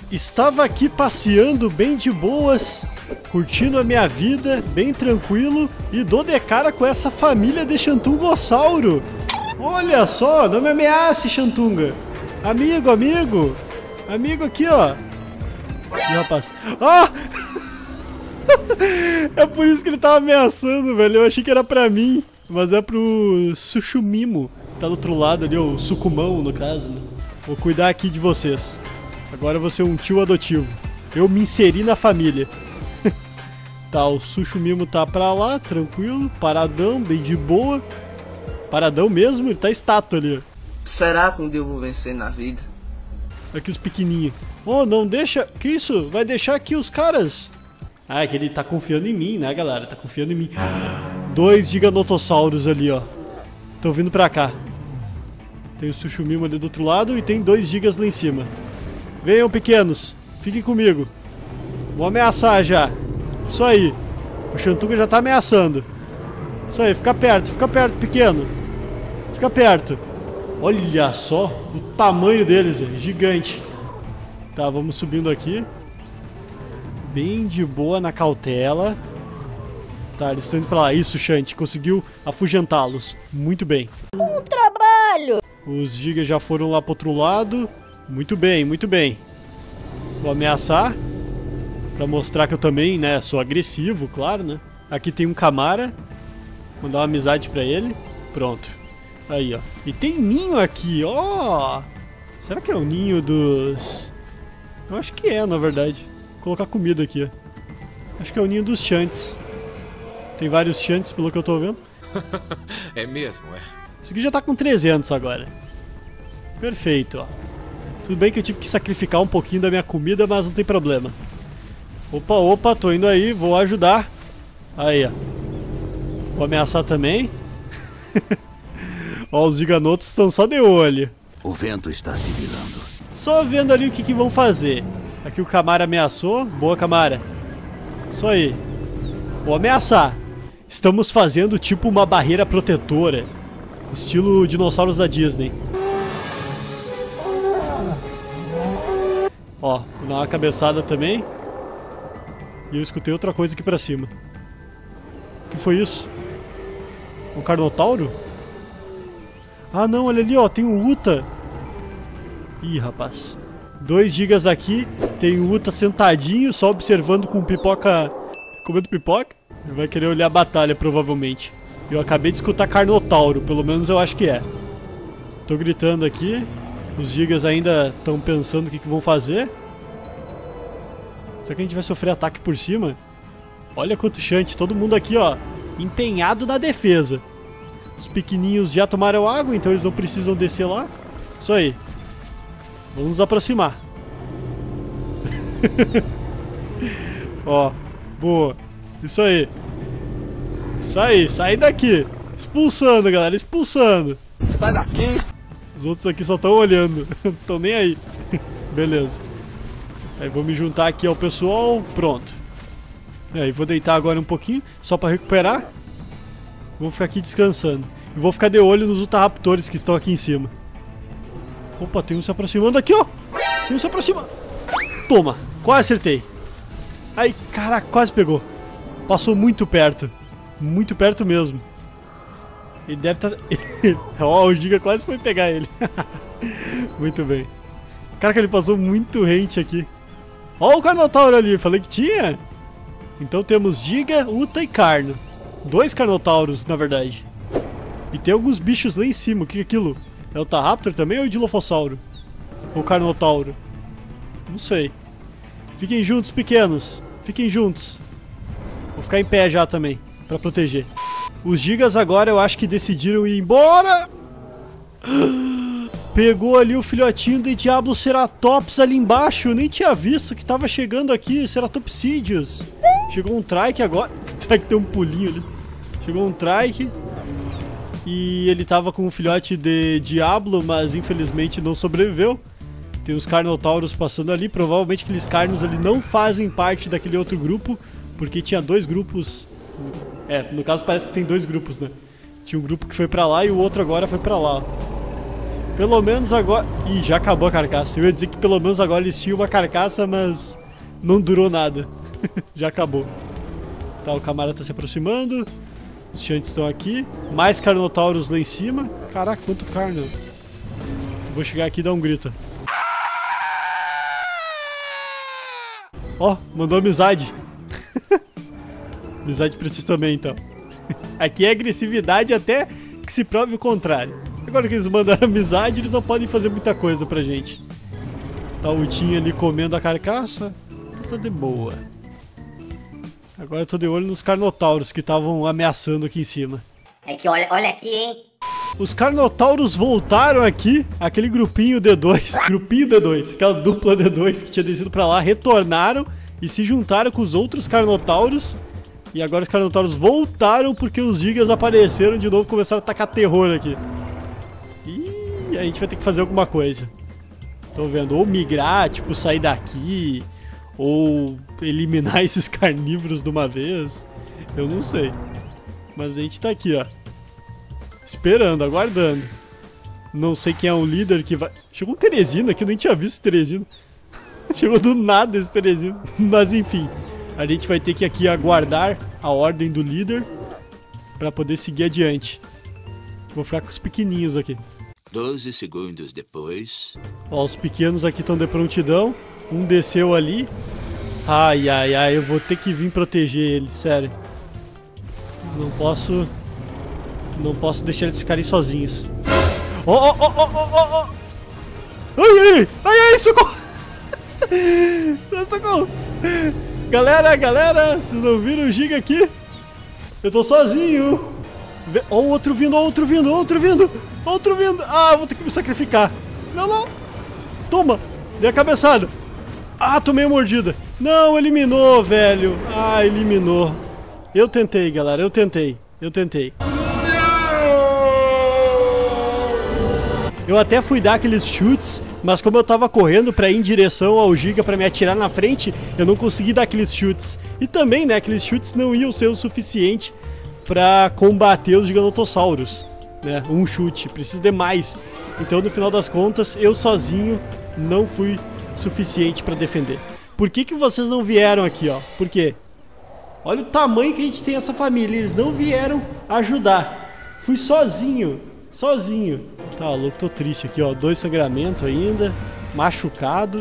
Estava aqui passeando bem de boas, curtindo a minha vida, bem tranquilo, e dou de cara com essa família de Xantungossauro. Olha só, não me ameace, Xantunga. Amigo, amigo. Amigo aqui, ó. Ih, rapaz. Ah! É por isso que ele tava ameaçando, velho. Eu achei que era pra mim, mas é pro Sushumimo. Tá do outro lado ali, o Sucumão, no caso, né? Vou cuidar aqui de vocês. Agora eu vou ser um tio adotivo. Eu me inseri na família. Tá, o Sushumimo tá pra lá, tranquilo, paradão, bem de boa. Paradão mesmo, ele tá estátua ali. Será que um dia eu vou vencer na vida? Aqui os pequenininhos. Oh, não deixa... Que isso? Vai deixar aqui os caras? Ah, é que ele tá confiando em mim, né, galera? Tá confiando em mim. 2 giganotossauros ali, ó. Estão vindo pra cá. Tem o Sushumimo ali do outro lado e tem 2 gigas lá em cima. Venham, pequenos. Fiquem comigo. Vou ameaçar já. Isso aí. O Xantunga já tá ameaçando. Isso aí, fica perto, pequeno. Fica perto. Olha só o tamanho deles, é gigante. Tá, vamos subindo aqui. Bem de boa, na cautela. Tá, eles estão indo pra lá. Isso, Shanty, conseguiu afugentá-los. Muito bem. Um trabalho! Os gigas já foram lá pro outro lado. Muito bem, muito bem. Vou ameaçar. Pra mostrar que eu também, né, sou agressivo, claro, né. Aqui tem um Camara. Mandar uma amizade pra ele. Pronto. Aí, ó. E tem ninho aqui, ó. Será que é o ninho dos... Eu acho que é, na verdade. Vou colocar comida aqui, ó. Acho que é o ninho dos Shanties. Tem vários Shanties, pelo que eu tô vendo. É mesmo, é. Esse aqui já tá com 300 agora. Perfeito, ó. Tudo bem que eu tive que sacrificar um pouquinho da minha comida, mas não tem problema. Opa, opa, tô indo aí, vou ajudar. Aí, ó. Vou ameaçar também. Ó, os giganotos estão só de olho. O vento está sibilando. Só vendo ali o que vão fazer. Aqui o Camara ameaçou. Boa, Camara. Isso aí. Vou ameaçar. Estamos fazendo tipo uma barreira protetora. Estilo dinossauros da Disney. Ó, vou dar uma cabeçada também. E eu escutei outra coisa aqui pra cima. O que foi isso? Um Carnotauro? Ah não, olha ali, ó, tem um Uta. Ih, rapaz. 2 gigas aqui, tem o Uta sentadinho, só observando com pipoca... Comendo pipoca? Ele vai querer olhar a batalha, provavelmente. Eu acabei de escutar Carnotauro, pelo menos eu acho que é. Tô gritando aqui. Os gigas ainda estão pensando o que vão fazer. Será que a gente vai sofrer ataque por cima? Olha quanto Shanty, todo mundo aqui, ó, empenhado na defesa. Os pequenininhos já tomaram água, então eles não precisam descer lá. Isso aí. Vamos nos aproximar. Ó, boa. Isso aí. Isso aí, sai daqui. Expulsando, galera, expulsando. Sai daqui! Os outros aqui só estão olhando, não estão nem aí. Beleza. Aí vou me juntar aqui ao pessoal, pronto. Aí vou deitar agora um pouquinho, só para recuperar. Vou ficar aqui descansando. E vou ficar de olho nos Utahraptores que estão aqui em cima. Opa, tem um se aproximando aqui, ó. Tem um se aproximando. Toma, quase acertei. Ai, caraca, quase pegou. Passou muito perto. Muito perto mesmo. Ele deve estar... Ó, o Giga quase foi pegar ele. Muito bem. Caraca, ele passou muito rente aqui. Ó o Carnotauro ali, falei que tinha. Então temos Giga, Uta e Carno. 2 Carnotauros, na verdade. E tem alguns bichos lá em cima. O que é aquilo? É o Utahraptor também ou o Dilophosauro? Ou o Carnotauro? Não sei. Fiquem juntos, pequenos. Fiquem juntos. Vou ficar em pé já também, pra proteger. Os gigas agora eu acho que decidiram ir embora. Pegou ali o filhotinho de Diabloceratops ali embaixo. Eu nem tinha visto que tava chegando aqui. Ceratopsidius. Chegou um Trike agora. O Trike tem um pulinho ali. Chegou um Trike. E ele tava com um filhote de Diablo, mas infelizmente não sobreviveu. Tem os Carnotauros passando ali. Provavelmente aqueles Carnos ali não fazem parte daquele outro grupo, porque tinha 2 grupos. É, no caso parece que tem 2 grupos, né? Tinha um grupo que foi pra lá e o outro agora foi pra lá. Pelo menos agora... Ih, já acabou a carcaça. Eu ia dizer que pelo menos agora eles tinham uma carcaça, mas não durou nada. Já acabou. Tá, o camarada tá se aproximando. Os Shanties estão aqui. Mais Carnotauros lá em cima. Caraca, quanto carno. Vou chegar aqui e dar um grito. Ó, mandou amizade. Amizade pra vocês também, então. Aqui é agressividade até que se prove o contrário. Agora que eles mandaram amizade, eles não podem fazer muita coisa pra gente. Tá o Tim ali comendo a carcaça. Tá de boa. Agora eu tô de olho nos Carnotauros que estavam ameaçando aqui em cima. É que olha aqui, hein? Os Carnotauros voltaram aqui. Aquele grupinho D2. Grupinho D2. Aquela dupla D2 que tinha descido pra lá. Retornaram e se juntaram com os outros Carnotauros. E agora os Carnotauros voltaram porque os Gigas apareceram de novo e começaram a tacar terror aqui. E a gente vai ter que fazer alguma coisa. Tô vendo, ou migrar, tipo, sair daqui, ou eliminar esses carnívoros de uma vez. Eu não sei. Mas a gente tá aqui, ó. Esperando, aguardando. Não sei quem é o líder que vai... Chegou um Teresino aqui, eu nem tinha visto esse Teresino. Chegou do nada esse Teresino. Mas enfim, a gente vai ter que aqui aguardar a ordem do líder pra poder seguir adiante. Vou ficar com os pequenininhos aqui. 12 segundos depois... Ó, os pequenos aqui estão de prontidão. Um desceu ali. Ai, ai, ai, eu vou ter que vir proteger ele, sério. Não posso deixar eles ficarem sozinhos. Ó, ó, ó, ó, ó, ó. Ai, ai, ai, ai, socorro. Socorro. Galera, vocês não viram o Giga aqui? Eu tô sozinho. Ó, o outro vindo, ó, outro vindo. Ah, vou ter que me sacrificar. Não. Toma, dei a cabeçada. Ah, tomei a mordida. Não, eliminou, velho. Ah, eliminou. Eu tentei, galera, eu tentei. Eu até fui dar aqueles chutes, mas como eu tava correndo pra ir em direção ao Giga pra me atirar na frente, eu não consegui dar aqueles chutes. E também, né, aqueles chutes não iam ser o suficiente pra combater os Giganotossauros, né? Um chute, precisa de mais. Então, no final das contas, eu sozinho não fui suficiente pra defender. Por que vocês não vieram aqui, ó? Por quê? Olha o tamanho que a gente tem essa família, eles não vieram ajudar. Fui sozinho. Tá louco, tô triste aqui, ó. 2 sangramentos ainda, machucado.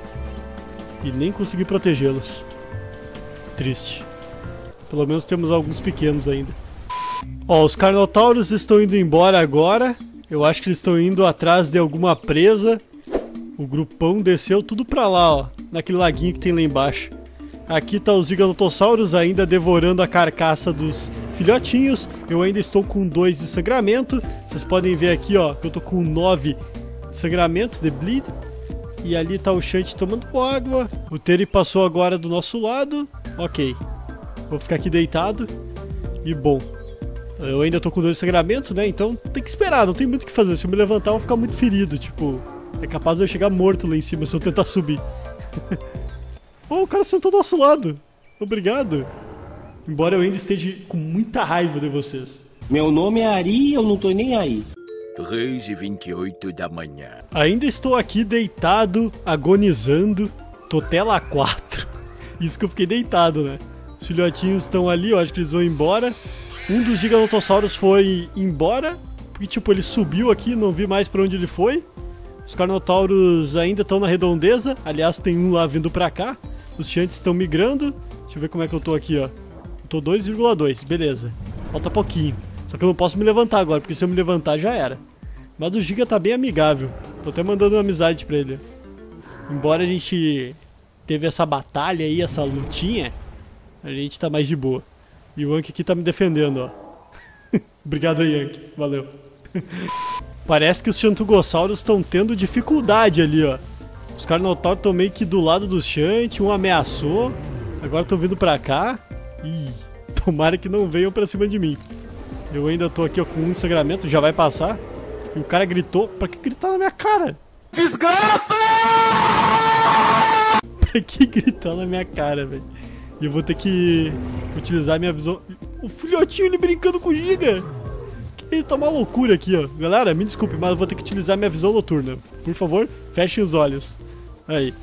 E nem consegui protegê-los. Triste. Pelo menos temos alguns pequenos ainda. Ó, os Carnotauros estão indo embora agora. Eu acho que eles estão indo atrás de alguma presa. O grupão desceu tudo pra lá, ó. Naquele laguinho que tem lá embaixo. Aqui tá os Giganotossauros ainda devorando a carcaça dos filhotinhos. Eu ainda estou com 2 de sangramento. Vocês podem ver aqui, ó, que eu tô com 9 de sangramento, de bleed. E ali tá o Shanty tomando água. O Teri passou agora do nosso lado. Ok. Vou ficar aqui deitado. E bom, eu ainda tô com 2 de sangramento, né? Então tem que esperar, não tem muito o que fazer. Se eu me levantar eu vou ficar muito ferido. Tipo, é capaz de eu chegar morto lá em cima se eu tentar subir. Oh, o cara sentou do nosso lado. Obrigado. Embora eu ainda esteja com muita raiva de vocês. Meu nome é Ari e eu não tô nem aí. 3h28 da manhã. Ainda estou aqui deitado, agonizando. Tô tela 4. Isso que eu fiquei deitado, né? Os filhotinhos estão ali, eu acho que eles vão embora. Um dos Giganotossauros foi embora. Porque, tipo, ele subiu aqui, não vi mais pra onde ele foi. Os Carnotauros ainda estão na redondeza. Aliás, tem um lá vindo pra cá. Os Shanties estão migrando. Deixa eu ver como é que eu tô aqui, ó. Eu tô 2,2, beleza. Falta pouquinho. Só que eu não posso me levantar agora, porque se eu me levantar já era. Mas o Giga tá bem amigável. Tô até mandando uma amizade pra ele. Embora a gente teve essa batalha aí, essa lutinha, a gente tá mais de boa. E o Anki aqui tá me defendendo, ó. Obrigado aí, Anki. Valeu. Parece que os Xantugossauros estão tendo dificuldade ali, ó. Os Carnotauros estão meio que do lado dos Shanty, um ameaçou. Agora estão vindo pra cá. Ih, tomara que não venham pra cima de mim. Eu ainda tô aqui, ó, com um sangramento, já vai passar. E o cara gritou. Pra que gritar na minha cara? Desgraça! Pra que gritar na minha cara, velho? E eu vou ter que utilizar minha visão. O filhotinho, ele brincando com o Giga. Que E tá uma loucura aqui, ó. Galera, me desculpe, mas eu vou ter que utilizar minha visão noturna. Por favor, fechem os olhos. Aí.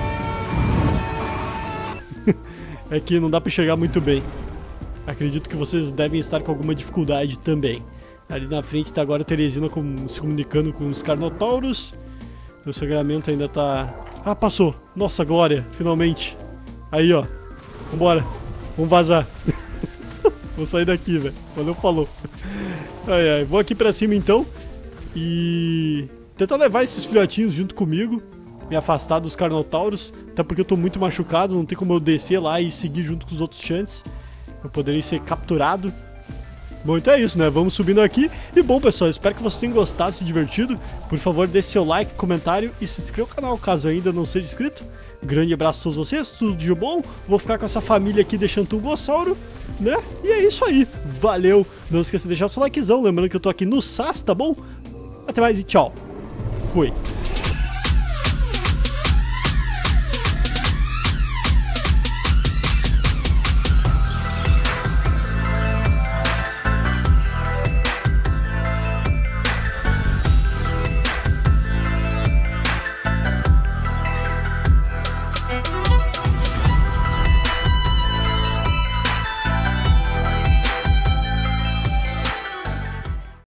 É que não dá pra enxergar muito bem. Acredito que vocês devem estar com alguma dificuldade também. Ali na frente tá agora a Teresina se comunicando com os Carnotauros. O sangramento ainda tá... Ah, passou. Nossa, glória, finalmente. Aí, ó. Vambora. Vamos vazar. Vou sair daqui, velho. Valeu, falou. Ai, ai. Vou aqui pra cima, então. E... tentar levar esses filhotinhos junto comigo. Me afastar dos Carnotauros. Até porque eu tô muito machucado. Não tem como eu descer lá e seguir junto com os outros Chantes. Eu poderia ser capturado. Bom, então é isso, né? Vamos subindo aqui. E bom, pessoal, espero que vocês tenham gostado, se divertido. Por favor, deixe seu like, comentário e se inscreva no canal, caso ainda não seja inscrito. Grande abraço a todos vocês, tudo de bom. Vou ficar com essa família aqui deixando um Gossauro, né? E é isso aí. Valeu. Não esqueça de deixar o seu likezão. Lembrando que eu tô aqui no SAS, tá bom? Até mais e tchau. Fui.